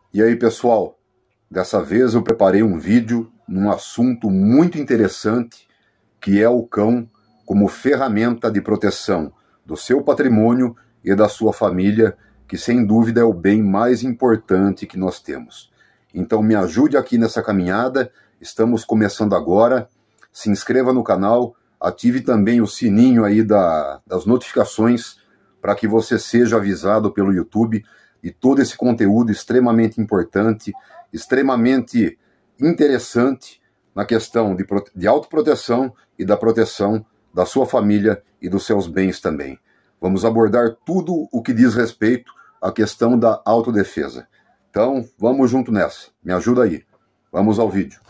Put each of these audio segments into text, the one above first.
E aí, pessoal, dessa vez eu preparei um vídeo num assunto muito interessante, que é o cão como ferramenta de proteção do seu patrimônio e da sua família, que sem dúvida é o bem mais importante que nós temos. Então me ajude aqui nessa caminhada, estamos começando agora, se inscreva no canal, ative também o sininho aí das notificações, para que você seja avisado pelo YouTube de todo esse conteúdo extremamente importante, extremamente interessante na questão de autoproteção e da proteção da sua família e dos seus bens também. Vamos abordar tudo o que diz respeito à questão da autodefesa. Então, vamos junto nessa. Me ajuda aí. Vamos ao vídeo.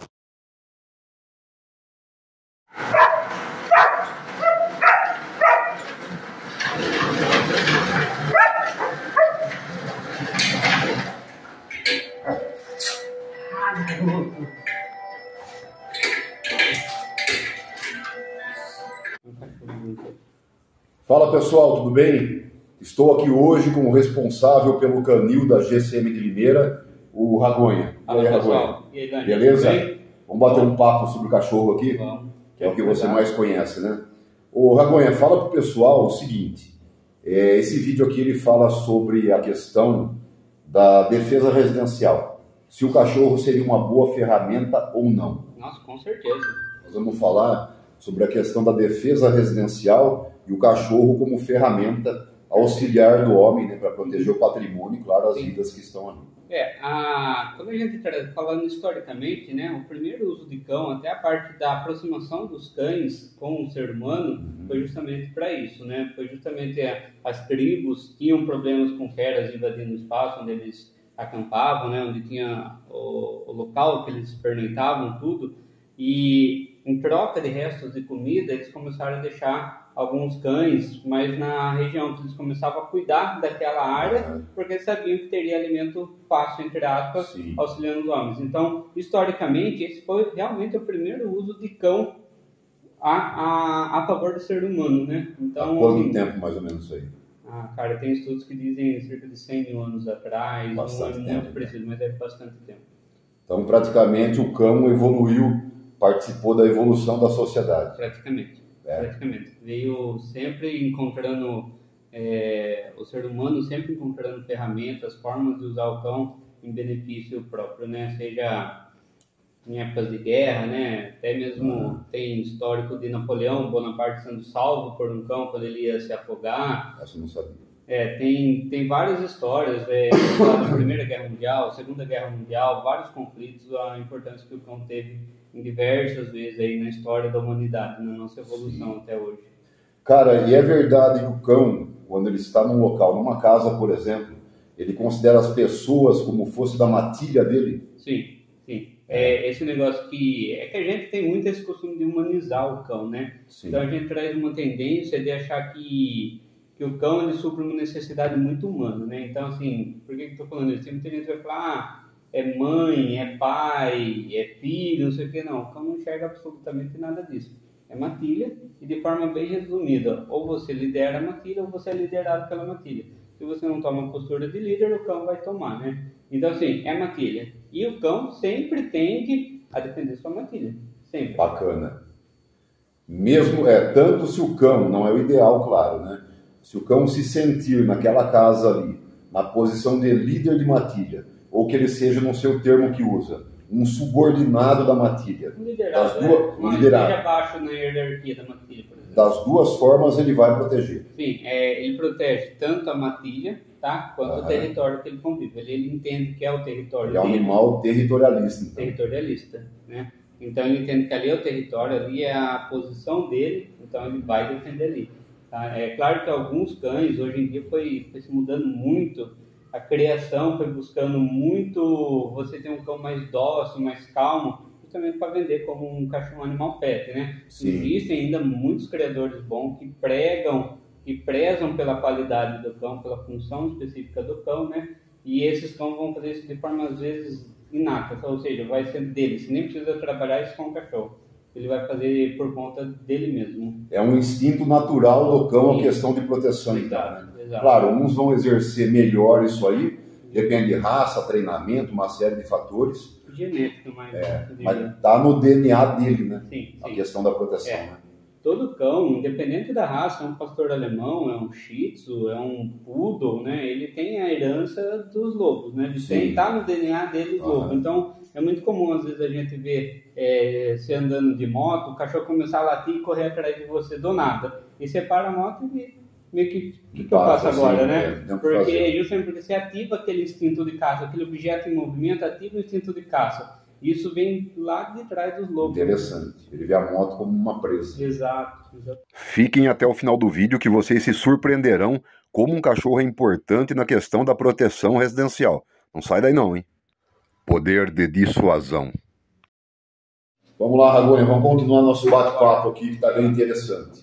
Fala pessoal, tudo bem? Estou aqui hoje com o responsável pelo canil da GCM de Limeira, o Ragonha. Fala, e aí, pessoal. Ragonha? E aí, Dani? Beleza? Vamos bater um papo sobre o cachorro aqui? Vamos. Que é o que você mais conhece, né? Ô Ragonha, fala pro pessoal o seguinte, esse vídeo aqui ele fala sobre a questão da defesa residencial. Se o cachorro seria uma boa ferramenta ou não. Nossa, com certeza. Nós vamos falar sobre a questão da defesa residencial e o cachorro como ferramenta auxiliar do homem, né, para proteger o patrimônio e, claro, as vidas que estão ali. Quando a gente está falando historicamente, né, o primeiro uso de cão, até a parte da aproximação dos cães com o ser humano, foi justamente para isso, né? Foi justamente as tribos tinham problemas com feras invadindo o espaço onde eles acampavam, né, onde tinha o local que eles pernoitavam, tudo, e em troca de restos de comida, eles começaram a deixar alguns cães, mas na região que eles começavam a cuidar daquela área, porque eles sabiam que teria alimento fácil, entre aspas, Sim, auxiliando os homens. Então, historicamente, esse foi realmente o primeiro uso de cão a favor do ser humano, né? Então, há quanto tempo mais ou menos isso aí? Cara, tem estudos que dizem cerca de 100 mil anos atrás, Bastante não é tempo, muito preciso, mas é bastante tempo. Então, praticamente, o cão evoluiu, participou da evolução da sociedade. Praticamente. Veio sempre encontrando, o ser humano sempre encontrando ferramentas, formas de usar o cão em benefício próprio, né? Seja em épocas de guerra, né? Até mesmo tem histórico de Napoleão Bonaparte sendo salvo por um cão quando ele ia se afogar. Essa eu não sabia. Tem várias histórias, da Primeira Guerra Mundial, Segunda Guerra Mundial, vários conflitos, a importância que o cão teve em diversas vezes aí na história da humanidade, na nossa evolução. Sim. Até hoje. Cara, e é verdade que o cão, quando ele está num local, numa casa, por exemplo, ele considera as pessoas como fosse da matilha dele? Sim. Esse negócio que a gente tem muito esse costume de humanizar o cão, né? Sim. Então a gente traz uma tendência de achar que o cão ele supre uma necessidade muito humana, né? Então, assim, por que eu estou falando isso? Tem muita gente que vai falar, é mãe, é pai, é filho, não sei o que, não. O cão não enxerga absolutamente nada disso. É matilha e de forma bem resumida, ou você lidera a matilha ou você é liderado pela matilha. Se você não toma postura de líder, o cão vai tomar, né? Então, assim, é matilha. E o cão sempre tende a defender sua matilha. Sempre. Bacana. Mesmo, tanto se o cão, não é o ideal, claro, né? Se o cão se sentir naquela casa ali, na posição de líder de matilha, ou que ele seja, no seu termo que usa, um subordinado da matilha. Um liderado, um liderado. Abaixo na hierarquia da matilha, por exemplo. Das duas formas ele vai proteger. Sim, ele protege tanto a matilha, tá, quanto o território que ele convive. Ele entende que é o território dele. Ele é um animal territorialista. Então. Territorialista, né? Então ele entende que ali é o território, ali é a posição dele, então ele vai defender ali. Tá? É claro que alguns cães, hoje em dia, foi se mudando muito, a criação foi buscando muito, você tem um cão mais dócil, mais calmo, justamente para vender como um cachorro, um animal pet, né? Sim. Existem ainda muitos criadores bons que prezam pela qualidade do cão, pela função específica do cão, né? E esses cães vão fazer isso de forma, às vezes, inata, ou seja, vai ser dele, você nem precisa trabalhar isso com o cachorro. Ele vai fazer por conta dele mesmo. É um instinto natural do cão, a questão de proteção. Exato. Claro, uns vão exercer melhor isso aí, Depende de raça, treinamento, uma série de fatores. Genética, Mas está no DNA dele, né? Sim. A questão da proteção, né? Todo cão, independente da raça, é um pastor alemão, é um shih tzu, é um poodle, né? Ele tem a herança dos lobos, né? Ele está no DNA dele, os lobos. Então, é muito comum, às vezes, a gente ver você andando de moto, o cachorro começar a latir e correr atrás de você do nada. E você para a moto e meio que o que eu faço agora, né? Porque justamente porque você ativa aquele instinto de caça, aquele objeto em movimento ativa o instinto de caça. Isso vem lá de trás dos lobos. Interessante. Ele vê a moto como uma presa. Exato. Fiquem até o final do vídeo que vocês se surpreenderão como um cachorro é importante na questão da proteção residencial. Não sai daí não, hein? Poder de dissuasão. Vamos lá, Ragone, vamos continuar nosso bate-papo aqui que está bem interessante.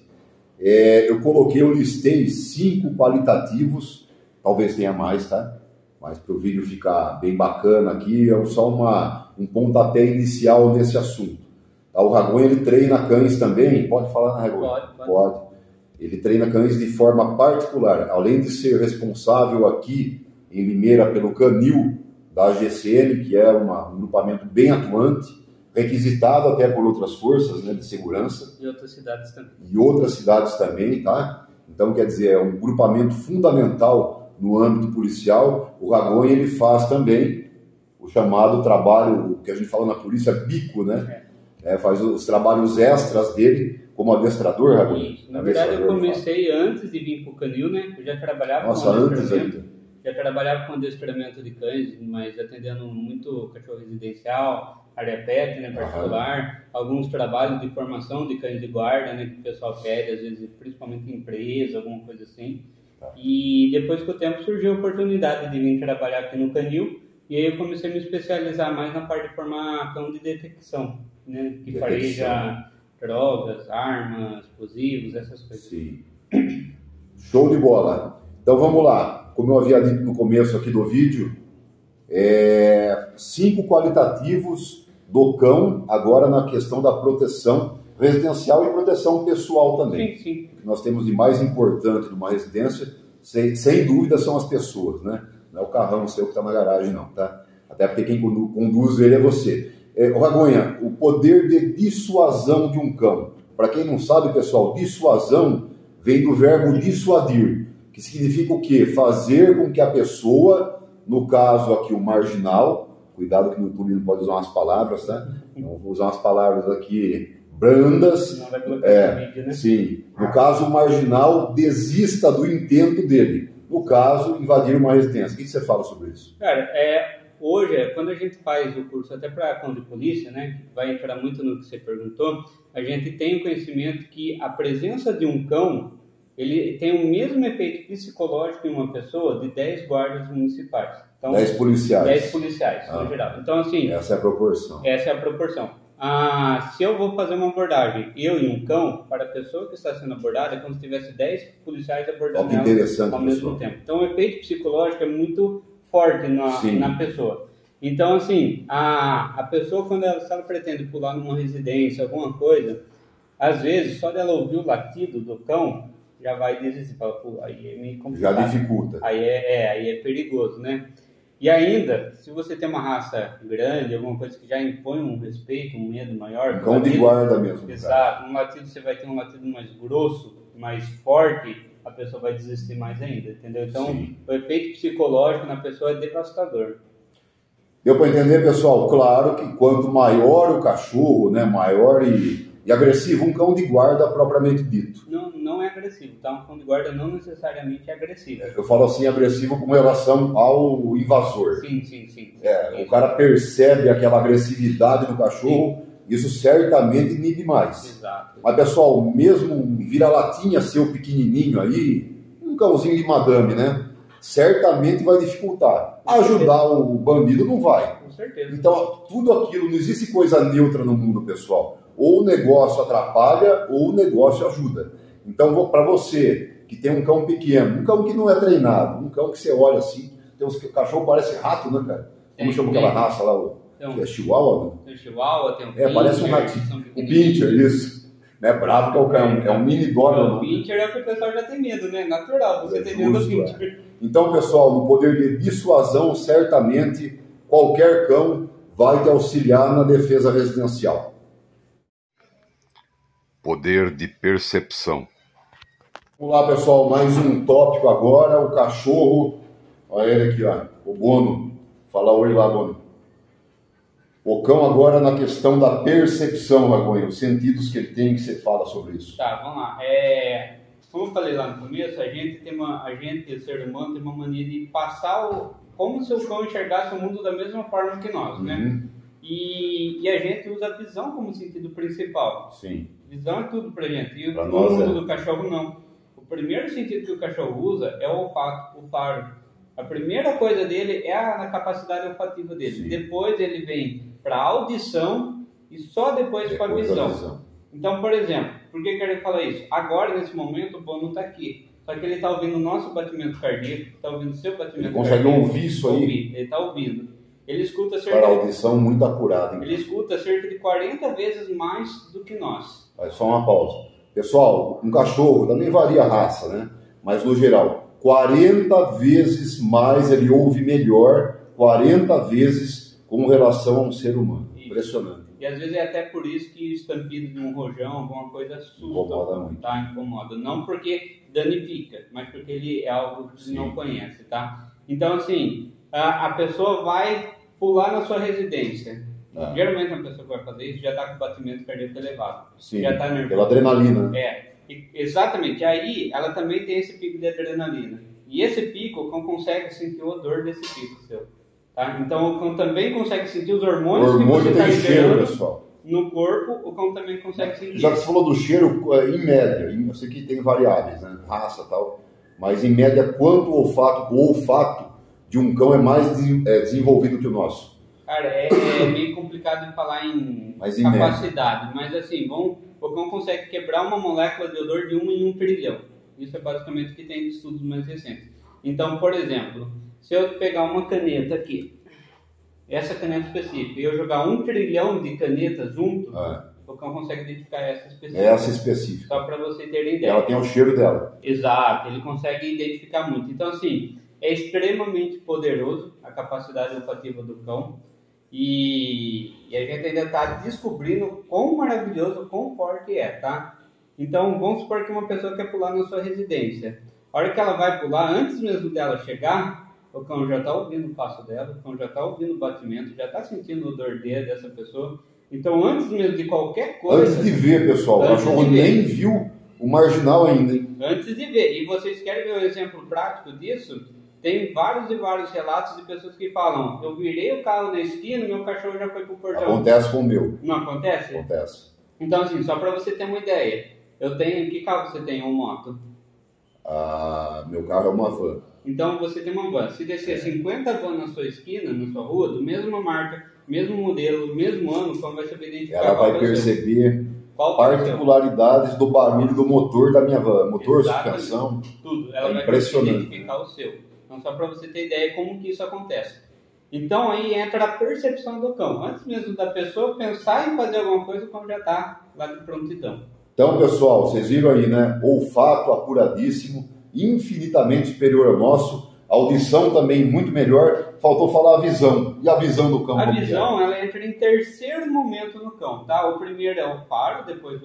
Eu listei 5 qualitativos, talvez tenha mais, tá? Mas para o vídeo ficar bem bacana aqui, é só um pontapé inicial nesse assunto. Tá, o Ragone, ele treina cães também, pode falar, né, Ragone? Pode. Ele treina cães de forma particular, além de ser responsável aqui em Limeira pelo canil da GCM, que é um grupamento bem atuante, requisitado até por outras forças, né, de segurança. E outras cidades também. E outras cidades também, tá? Então, quer dizer, é um grupamento fundamental no âmbito policial. O Ragone, ele faz também o chamado trabalho, que a gente fala na polícia, bico, né? Faz os trabalhos extras dele como adestrador, Ragone. Na verdade, eu comecei antes de vir para o canil, né? Eu já trabalhava com adestramento. Já trabalhava com adestramento de cães, mas atendendo muito cachorro residencial, área pet, né, particular, alguns trabalhos de formação de cães de guarda, né, que o pessoal pede, às vezes, principalmente em empresa, alguma coisa assim. E depois com o tempo surgiu a oportunidade de vir trabalhar aqui no canil, e aí eu comecei a me especializar mais na parte de formar cão de detecção, né, que fareja drogas, armas, explosivos, essas coisas. Sim. Show de bola. Então vamos lá. Como eu havia dito no começo aqui do vídeo, 5 qualitativos do cão, agora na questão da proteção residencial e proteção pessoal também. Sim. O que nós temos de mais importante numa residência, sem dúvida, são as pessoas, né? Não é o carrão seu que está na garagem, não, tá? Até porque quem conduz ele é você. Ragone, o poder de dissuasão de um cão. Para quem não sabe, pessoal, dissuasão vem do verbo dissuadir, que significa o quê? Fazer com que a pessoa, no caso aqui o marginal, cuidado que no YouTube não pode usar umas palavras, tá? Não vou usar umas palavras aqui brandas. Não vai colocar no vídeo, né? Sim. No caso, o marginal desista do intento dele. No caso, invadir uma residência. O que você fala sobre isso? Cara, hoje, quando a gente faz o curso até para cão de polícia, né, que vai entrar muito no que você perguntou, a gente tem o conhecimento que a presença de um cão, ele tem o mesmo efeito psicológico em uma pessoa de 10 guardas municipais. Então, 10 policiais. 10 policiais, no geral. Então, assim... Essa é a proporção. Essa é a proporção. Se eu vou fazer uma abordagem, eu e um cão, para a pessoa que está sendo abordada, é como se tivesse 10 policiais abordando ela ao mesmo tempo. Então, o efeito psicológico é muito forte na pessoa. Então, assim, a pessoa, quando ela pretende pular numa residência, alguma coisa, às vezes, só dela ouvir o latido do cão, já vai desistir. Fala, pô, aí é meio complicado. Já dificulta. Aí é perigoso, né? E ainda, se você tem uma raça grande, alguma coisa que já impõe um respeito, um medo maior... Cão de guarda mesmo. Exato. Um latido, você vai ter um latido mais grosso, mais forte, a pessoa vai desistir mais ainda, entendeu? Então, o efeito psicológico na pessoa é devastador. Deu para entender, pessoal? Claro que quanto maior o cachorro, né, maior e agressivo, um cão de guarda propriamente dito. Não é agressivo, tá? Um cão de guarda não necessariamente é agressivo. Eu falo assim, agressivo com relação ao invasor. Sim. O cara percebe aquela agressividade do cachorro, isso certamente inibe mais. Exato. Mas, pessoal, mesmo um vira-latinha seu pequenininho aí, um cãozinho de madame, né? Certamente vai dificultar. Ajudar o bandido não vai. Com certeza. Então, tudo aquilo, não existe coisa neutra no mundo, pessoal. Ou o negócio atrapalha, ou o negócio ajuda. Então, para você que tem um cão pequeno, um cão que não é treinado, um cão que você olha assim, tem uns cachorro parece rato, né, cara? Como chama aquela raça lá? É Chihuahua? Tem o Chihuahua, tem o Pinscher. Parece um ratinho. O Pinscher, isso. Né? Bravo que é um mini dog. O Pinscher é o que o pessoal já tem medo, né? Natural, você tem medo do Pinscher. Então, pessoal, no poder de dissuasão, certamente qualquer cão vai te auxiliar na defesa residencial. Poder de percepção. Vamos lá, pessoal, mais um tópico agora, o cachorro. Olha ele aqui, ó, o Bono. Fala oi lá, Bono. O cão agora na questão da percepção, Lagoinha, os sentidos que ele tem, que você fala sobre isso. Tá, vamos lá. Como eu falei lá no começo, a gente, o ser humano, tem uma mania de passar como se o cão enxergasse o mundo da mesma forma que nós, né? E a gente usa a visão como sentido principal. Sim. Visão é tudo pra gente. E pra no nós, mundo do cachorro, não. O primeiro sentido que o cachorro usa é o olfato, o faro. A primeira coisa dele é a capacidade olfativa dele. Sim. Depois ele vem para a audição e só depois para a visão. Então, por exemplo, por que eu quero falar isso? Agora, nesse momento, o Bono está aqui. Só que ele está ouvindo o nosso batimento cardíaco, está ouvindo o seu batimento cardíaco. Ele consegue ouvir isso aí? Ele está ouvindo. Ele escuta cerca para audição muito acurada. Ele escuta cerca de 40 vezes mais do que nós. Só uma pausa. Pessoal, um cachorro também varia a raça, né? Mas no geral, 40 vezes mais ele ouve melhor, 40 vezes com relação a um ser humano. Isso. Impressionante. E às vezes é até por isso que o estampido de um rojão, alguma coisa assusta. Incomoda muito. Tá? Incomoda. Não porque danifica, mas porque ele é algo que você não conhece, tá? Então, assim, a pessoa vai pular na sua residência. Geralmente a pessoa que vai fazer isso já está com o batimento cardíaco elevado. Sim, já está nervoso. Pela adrenalina. Exatamente. Aí ela também tem esse pico de adrenalina. E esse pico, o cão consegue sentir o odor desse pico seu. Tá? Então o cão também consegue sentir os hormônios que você está liberando, pessoal. No corpo, o cão também consegue sentir. Já que você falou do cheiro, em média, eu sei que tem variáveis, né? Raça e tal, mas em média, quanto o olfato de um cão é mais desenvolvido que o nosso? Cara, é meio complicado de falar em capacidade, mas assim, o cão consegue quebrar uma molécula de odor de 1 em 1 trilhão. Isso é basicamente o que tem de estudos mais recentes. Então, por exemplo, se eu pegar uma caneta aqui, essa caneta específica, e eu jogar 1 trilhão de canetas junto, o cão consegue identificar essa específica. Essa específica. Só para você ter ideia. Ela tem o cheiro dela. Exato, ele consegue identificar muito. Então, assim, é extremamente poderoso a capacidade olfativa do cão. E a gente ainda está descobrindo quão maravilhoso, quão forte é, tá? Então, vamos supor que uma pessoa quer pular na sua residência. A hora que ela vai pular, antes mesmo dela chegar, o cão já está ouvindo o passo dela, o cão já está ouvindo o batimento, já está sentindo o odor dessa pessoa. Então, antes mesmo de qualquer coisa... Antes de ver, pessoal, o cachorro nem viu o marginal ainda, hein? Antes de ver. E vocês querem ver um exemplo prático disso? Tem vários e vários relatos de pessoas que falam: eu virei o carro na esquina, meu cachorro já foi pro portão. Acontece com o meu. Não acontece? Acontece. Então, assim, só para você ter uma ideia, que carro você tem, ou moto? Meu carro é uma van. Então, você tem uma van. Se descer 50 vans na sua esquina, na sua rua, do mesma marca, mesmo modelo, mesmo ano, como vai saber identificar? Ela vai perceber particularidades do barulho do motor da minha van. Motor, suspensão. Tudo. Ela vai identificar o seu. Então, só para você ter ideia como que isso acontece. Então, aí entra a percepção do cão. Antes mesmo da pessoa pensar em fazer alguma coisa, o cão já está lá de prontidão. Então, pessoal, vocês viram aí, né? Olfato apuradíssimo, infinitamente superior ao nosso. Audição também muito melhor. Faltou falar a visão. E a visão do cão? A visão, ela entra em terceiro momento no cão, tá? O primeiro é o faro, depois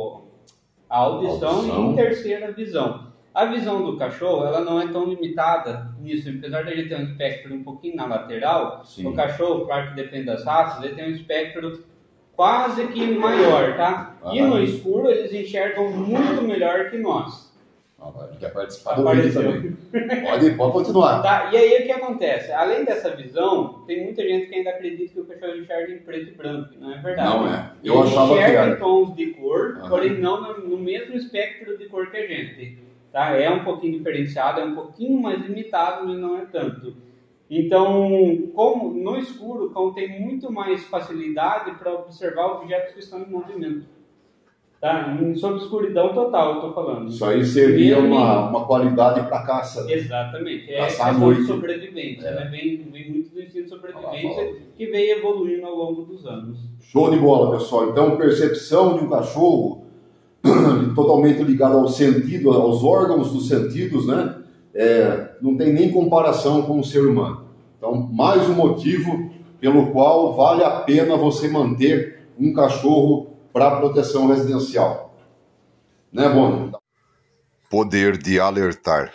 a audição. E em terceiro a visão. A visão do cachorro, ela não é tão limitada nisso. Apesar de ele ter um espectro um pouquinho na lateral, sim, o cachorro, claro que depende das raças, ele tem um espectro quase que maior, tá? E no escuro eles enxergam muito melhor que nós. Ele quer participar do vídeo também. Pode continuar. Tá? E aí o que acontece? Além dessa visão, tem muita gente que ainda acredita que o cachorro enxerga em preto e branco. Não é verdade. Não é. Eu achava que era. Enxerga em tons de cor, porém não no mesmo espectro de cor que a gente. Tá? É um pouquinho diferenciado, é um pouquinho mais limitado, mas não é tanto. Então, como no escuro, o cão tem muito mais facilidade para observar objetos que estão em movimento. Tá? Sob escuridão total, eu estou falando. Isso aí seria uma qualidade para caça. Exatamente. É caçar questão de sobrevivência. Né? Vem muito do instinto de sobrevivência que veio evoluindo ao longo dos anos. Show de bola, pessoal. Então, percepção de um cachorro totalmente ligado ao sentido, aos órgãos dos sentidos, né? não tem nem comparação com o ser humano. Então, mais um motivo pelo qual vale a pena você manter um cachorro para proteção residencial. Né, Bono? Poder de alertar.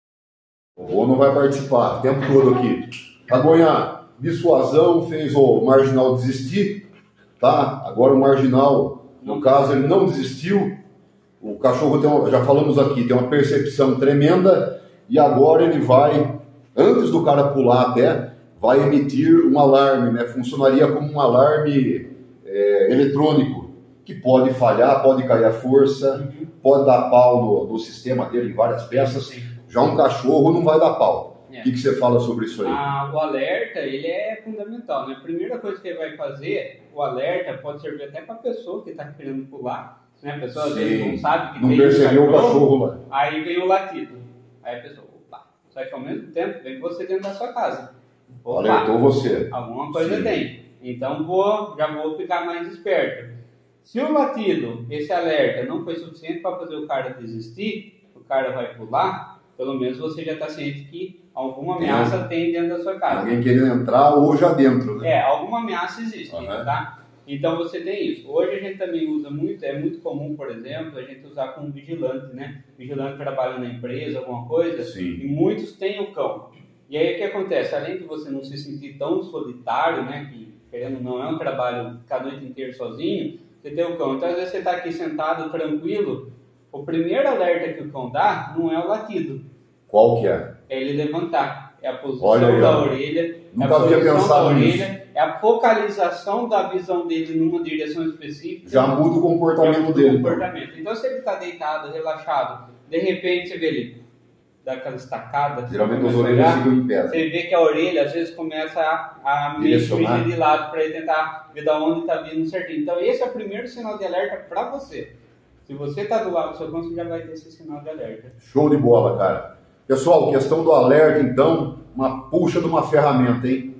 O Bono vai participar o tempo todo aqui. Ragonha, dissuasão fez o marginal desistir, tá? Agora o marginal, no caso, ele não desistiu. O cachorro, já falamos aqui, tem uma percepção tremenda e agora ele vai, antes do cara pular até, vai emitir um alarme, né? Funcionaria como um alarme eletrônico, que pode falhar, pode cair a força, pode dar pau no sistema dele em várias peças. Já um cachorro não vai dar pau. O que você fala sobre isso aí? O alerta, ele é fundamental, né? A primeira coisa que ele vai fazer, o alerta pode servir até para a pessoa que está querendo pular, né? A pessoa às vezes não sabe que não tem percebeu o cachorro lá. Aí vem o latido. Aí a pessoa, opa, só que ao mesmo tempo vem você dentro da sua casa. Opa, alertou você. Alguma coisa tem. Então já vou ficar mais esperto. Se o latido, esse alerta, não foi suficiente para fazer o cara desistir, o cara vai pular, pelo menos você já está ciente que alguma ameaça tem dentro da sua casa. Alguém querendo entrar ou já dentro, né? Alguma ameaça existe, tá? Então você tem isso. Hoje a gente também usa muito, é muito comum, por exemplo, a gente usar como vigilante, né? Vigilante trabalha na empresa, alguma coisa, e muitos têm o cão. E aí o que acontece? Além de você não se sentir tão solitário, né? Que querendo não é um trabalho ficar a noite inteira sozinho, você tem o cão. Então às vezes você está aqui sentado, tranquilo, o primeiro alerta que o cão dá não é o latido. Qual que é? É ele levantar. É a posição da orelha, nunca havia pensado nisso. É a focalização da visão dele numa direção específica. Já muda o comportamento dele. Então se ele está deitado, relaxado, de repente você vê ele dar aquela estacada. Geralmente as orelhas ficam em pé. Você vê que a orelha às vezes começa a mexer de lado para ele tentar ver de onde está vindo certinho. Então esse é o primeiro sinal de alerta para você. Se você está do lado do seu cão, você já vai ter esse sinal de alerta. Show de bola, cara. Pessoal, questão do alerta, então, uma puxa de uma ferramenta, hein?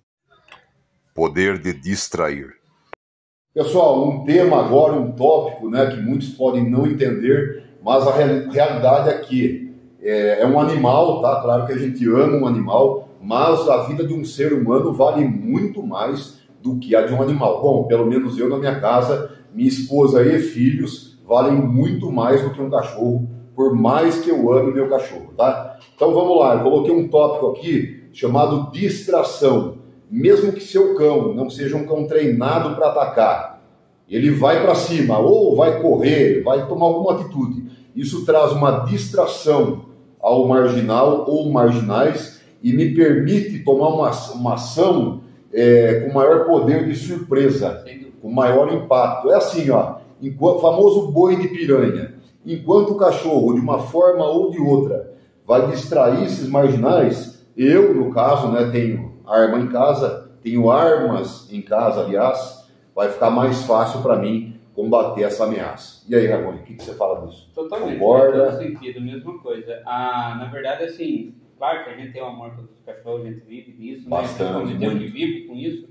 Poder de distrair. Pessoal, um tema agora, um tópico, né, que muitos podem não entender, mas a realidade é que é um animal, tá? Claro que a gente ama um animal, mas a vida de um ser humano vale muito mais do que a de um animal. Bom, pelo menos eu na minha casa, minha esposa e filhos valem muito mais do que um cachorro, por mais que eu ame meu cachorro, tá? Então vamos lá, eu coloquei um tópico aqui chamado distração. Mesmo que seu cão não seja um cão treinado para atacar, ele vai para cima, ou vai correr, vai tomar alguma atitude. Isso traz uma distração ao marginal ou marginais e me permite tomar uma ação com maior poder de surpresa, com maior impacto. É assim, ó, famoso boi de piranha. Enquanto o cachorro, de uma forma ou de outra, vai distrair esses marginais, eu, no caso, né, tenho arma em casa, tenho armas em casa, aliás, vai ficar mais fácil para mim combater essa ameaça. E aí, Ragoni, o que você fala disso? Totalmente, concorda? Faz todo sentido, mesma coisa. Na verdade, assim, claro que a gente tem um amor pelos cachorros, a gente vive disso, bastante, né? A gente vive com isso,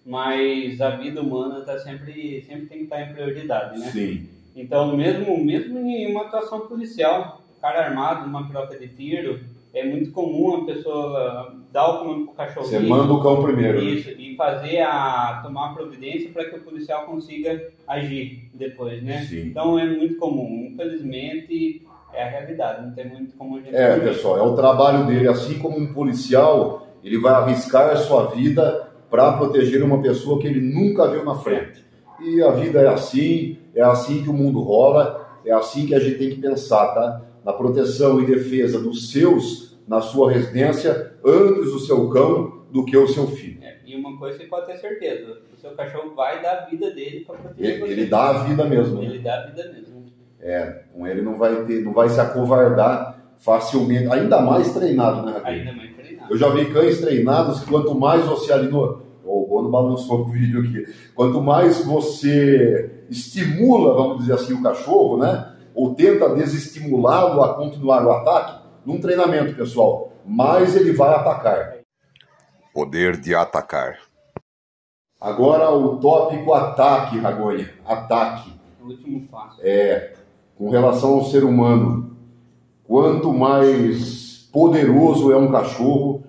mas a vida humana sempre tem que estar em prioridade, né? Sim. Então, mesmo em uma atuação policial, o cara armado, numa troca de tiro, é muito comum a pessoa dar o comando para o cachorro. Você manda o cão primeiro. Isso, e tomar a providência para que o policial consiga agir depois, né? Sim. Então é muito comum. Infelizmente, é a realidade, não tem muito como a gente... pessoal, é o trabalho dele. Assim como um policial, ele vai arriscar a sua vida para proteger uma pessoa que ele nunca viu na frente. E a vida é assim que o mundo rola, é assim que a gente tem que pensar, tá? Na proteção e defesa dos seus, na sua residência, antes do seu cão do que o seu filho. E uma coisa você pode ter certeza, o seu cachorro vai dar a vida dele para proteger você. Ele dá a vida mesmo. Ele dá a vida mesmo. Com ele não vai se acovardar facilmente, ainda mais treinado, né, Raquel? Ainda mais treinado. Eu já vi cães treinados, quanto mais você alinou... O Bono balançou o vídeo aqui. Quanto mais você estimula, vamos dizer assim, o cachorro, né? Ou tenta desestimulá-lo a continuar o ataque, num treinamento, pessoal, mais ele vai atacar. Poder de atacar. Agora o tópico ataque, Ragoni. Ataque. O último passo. Com relação ao ser humano. Quanto mais poderoso é um cachorro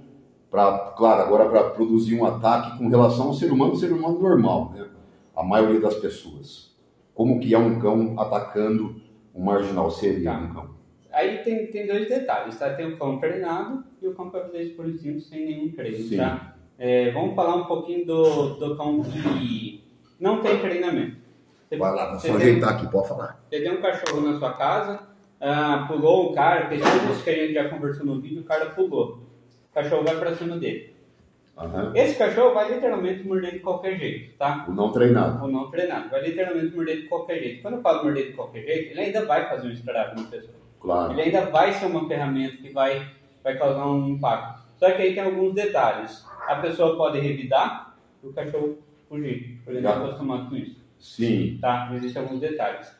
claro, agora para produzir um ataque com relação ao ser humano normal, né? A maioria das pessoas. Como que é um cão atacando um marginal? Seria um cão. Aí tem dois detalhes, tá? Tem o cão treinado e o cão para fazer isso por instinto sem nenhum treino, tá? Vamos falar um pouquinho do cão que não tem treinamento. Vai lá, vou só ajeitar aqui, pode falar. Você tem um cachorro na sua casa, pulou um cara, fez tudo isso que a gente já conversou no vídeo, o cara pulou. O cachorro vai pra cima dele. Uhum. Esse cachorro vai literalmente morder de qualquer jeito, tá? O não treinado. O não treinado. Vai literalmente morder de qualquer jeito. Quando eu falo morder de qualquer jeito, ele ainda vai fazer um estrago na pessoa. Claro. Ele ainda vai ser uma ferramenta que vai causar um impacto. Só que aí tem alguns detalhes. A pessoa pode revidar e o cachorro fugir. Por exemplo, acostumado com isso. Sim. Tá? Existem alguns detalhes.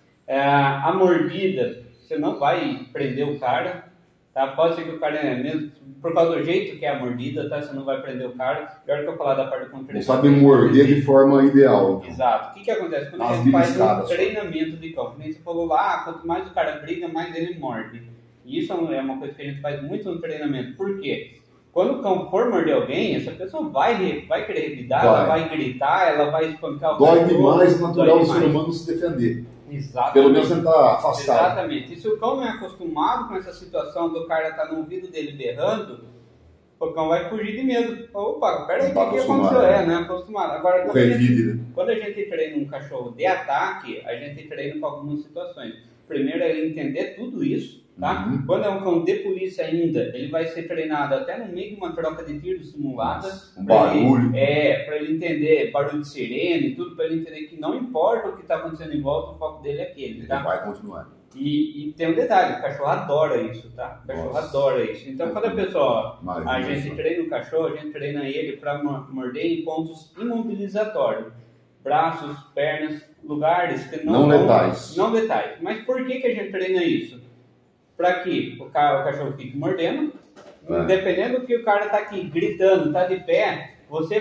A mordida, você não vai prender o cara. Tá? Pode ser que o cara, mesmo por causa do jeito que é a mordida, tá? Você não vai prender o cara. E a hora que eu falar da parte do controle... Não sabe morder de forma ideal. Então. Exato. O que acontece? Quando a gente faz um treinamento de cão, como você falou lá, quanto mais o cara briga, mais ele morde. E isso é uma coisa que a gente faz muito no treinamento. Por quê? Quando o cão for morder alguém, essa pessoa vai querer revidar, ela vai gritar, ela vai espancar o cão. Dói demais, natural do ser humano se defender. Exatamente. Pelo menos tentar afastar. Exatamente. E se o cão não é acostumado com essa situação do cara estar no ouvido dele berrando, o cão vai fugir de medo. Opa, peraí, o que aconteceu? Né? Acostumado. Agora, quando a gente treina um cachorro de ataque, a gente treina com algumas situações. Primeiro é ele entender tudo isso, tá? Uhum. Quando é um cão de polícia ainda, ele vai ser treinado até no meio de uma troca de tiro simulada. Um barulho. Para ele entender barulho de sirene e tudo, para ele entender que não importa o que está acontecendo em volta, o foco dele é aquele, tá? Ele vai continuar. E tem um detalhe, o cachorro adora isso, tá? O cachorro adora isso. Então, quando a pessoa, a gente treina o cachorro, a gente treina ele para morder em pontos imobilizatórios. Braços, pernas, lugares que não letais. Não letais. Mas por que a gente treina isso? Para que o cachorro fique mordendo, dependendo do que o cara está aqui gritando, está de pé,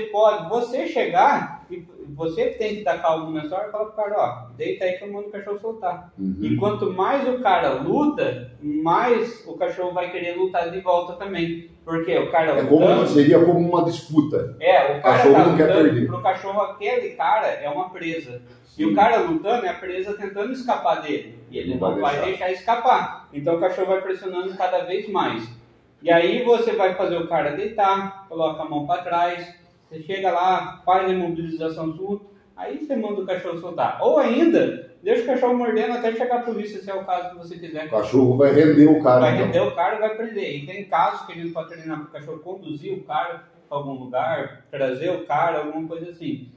você chegar e você tem que dar calmo nessa hora e falar pro cara, ó, deita aí que eu mando o cachorro soltar. Uhum. E quanto mais o cara luta, mais o cachorro vai querer lutar de volta também. Porque o cara seria como uma disputa. O cara cachorro tá não quer perder. Pro cachorro, aquele cara é uma presa. Sim. E o cara lutando é a presa tentando escapar dele. E ele não vai deixar escapar. Então o cachorro vai pressionando cada vez mais. E aí você vai fazer o cara deitar, coloca a mão para trás, você chega lá, faz a imobilização sua, aí você manda o cachorro soltar. Ou ainda, deixa o cachorro mordendo até chegar a polícia, se é o caso que você quiser. O cachorro vai render o cara. Vai render o cara e vai prender. E tem casos que a gente pode treinar para o cachorro conduzir o cara para algum lugar, trazer o cara, alguma coisa assim.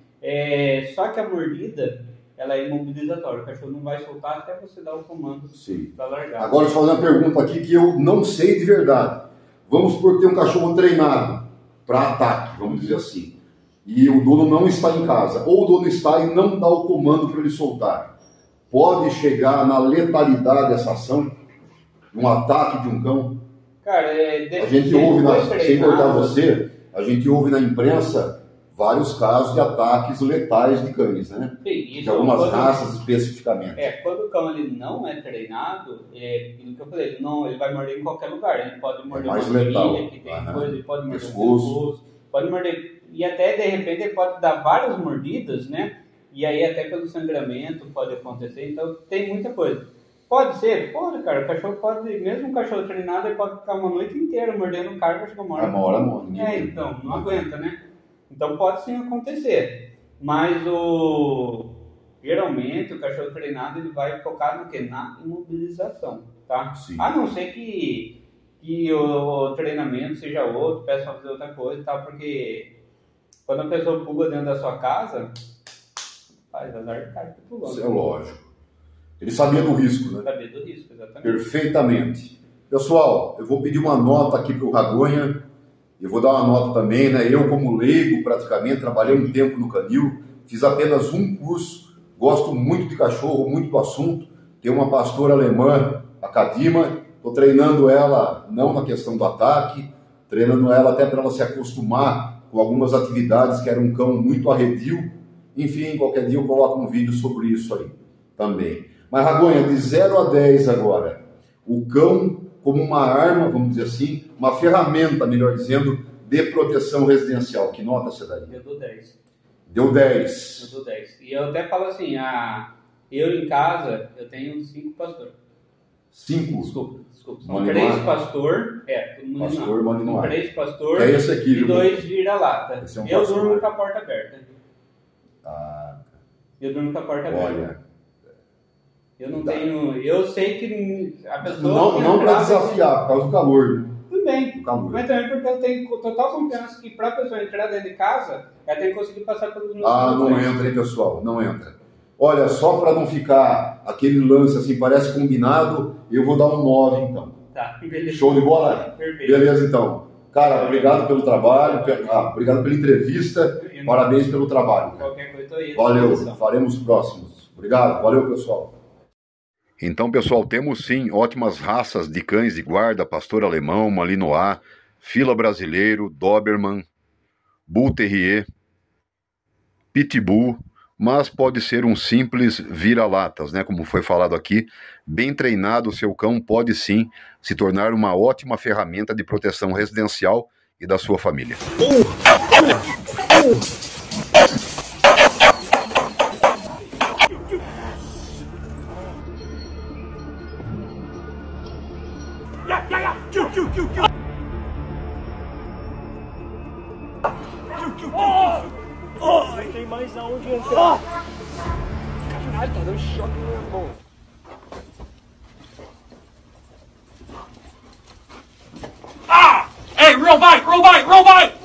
Só que a mordida, ela é imobilizatória. O cachorro não vai soltar até você dar o comando para largar. Agora, deixa eu fazer uma pergunta aqui que eu não sei de verdade. Vamos supor que tem um cachorro treinado para ataque, vamos dizer assim, e o dono não está em casa, ou o dono está e não dá o comando para ele soltar. Pode chegar na letalidade essa ação? Um ataque de um cão? Cara, a gente ouve, sem cortar você, a gente ouve na imprensa vários casos de ataques letais de cães, né? Sim, de algumas raças especificamente. Quando o cão ele não é treinado, aquilo que eu falei, ele vai morder em qualquer lugar. Ele pode morder uma virilha, que tem coisa, ele pode morder um pescoço, pode morder, e até de repente ele pode dar várias mordidas, né? E aí até pelo sangramento pode acontecer, então tem muita coisa. Pode ser? Pode, cara. O cachorro pode, mesmo um cachorro treinado, ele pode ficar uma noite inteira mordendo o cara, que uma hora morre. Então, não aguenta, né? Então pode sim acontecer, mas geralmente o cachorro treinado ele vai focar no quê? Na imobilização, tá? Sim. A não ser que o treinamento seja outro, peça para fazer outra coisa e tal, porque quando a pessoa pula dentro da sua casa, faz azar de cara que pulou. Isso é lógico. Ele sabia do risco, né? Sabia do risco, exatamente. Perfeitamente. Pessoal, eu vou pedir uma nota aqui para o Ragonha. Eu vou dar uma nota também, né? Eu, como leigo, praticamente, trabalhei um tempo no canil, fiz apenas um curso, gosto muito de cachorro, muito do assunto. Tenho uma pastora alemã, a Kadima, estou treinando ela, não na questão do ataque, treinando ela até para ela se acostumar com algumas atividades, que era um cão muito arredio. Enfim, qualquer dia eu coloco um vídeo sobre isso aí também. Mas, Ragonha, de 0 a 10 agora, o cão como uma arma, vamos dizer assim, uma ferramenta, melhor dizendo, de proteção residencial. Que nota você daria? Eu dou 10. Deu 10. Eu dou 10. E eu até falo assim, eu em casa, eu tenho 5 pastores. 5? Desculpa. São Malinois? 3 pastor, tudo Pastor Malinois. 3 pastor Que é esse aqui, e viu? 2 vira-lata. Esse é um Eu pastor. durmo com a porta aberta. Eu durmo com a porta aberta. Olha, Eu não tenho... Eu sei que a pessoa... não para desafiar, por causa do calor. Né? Tudo bem. Do calor. Mas também porque eu tenho total confiança que para a pessoa entrar dentro de casa, ela tem que conseguir passar pelos meus Não botões. entra, hein, pessoal? Não entra. Olha, só para não ficar aquele lance assim, parece combinado, eu vou dar um 9 então. Tá, beleza. Show de bola? Perfeito. Beleza, então. Cara, obrigado pelo trabalho, obrigado pela entrevista, parabéns pelo trabalho. Qualquer coisa, eu tô aí. Valeu, faremos próximos. Obrigado, valeu, pessoal. Então, pessoal, temos sim ótimas raças de cães de guarda, pastor alemão, malinois, fila brasileiro, doberman, bull terrier, pitbull, mas pode ser um simples vira-latas, né? Como foi falado aqui, bem treinado, o seu cão pode sim se tornar uma ótima ferramenta de proteção residencial e da sua família. Não tem mais aonde entrar. Caralho, tá dando choque no meu irmão. Hey, real bite!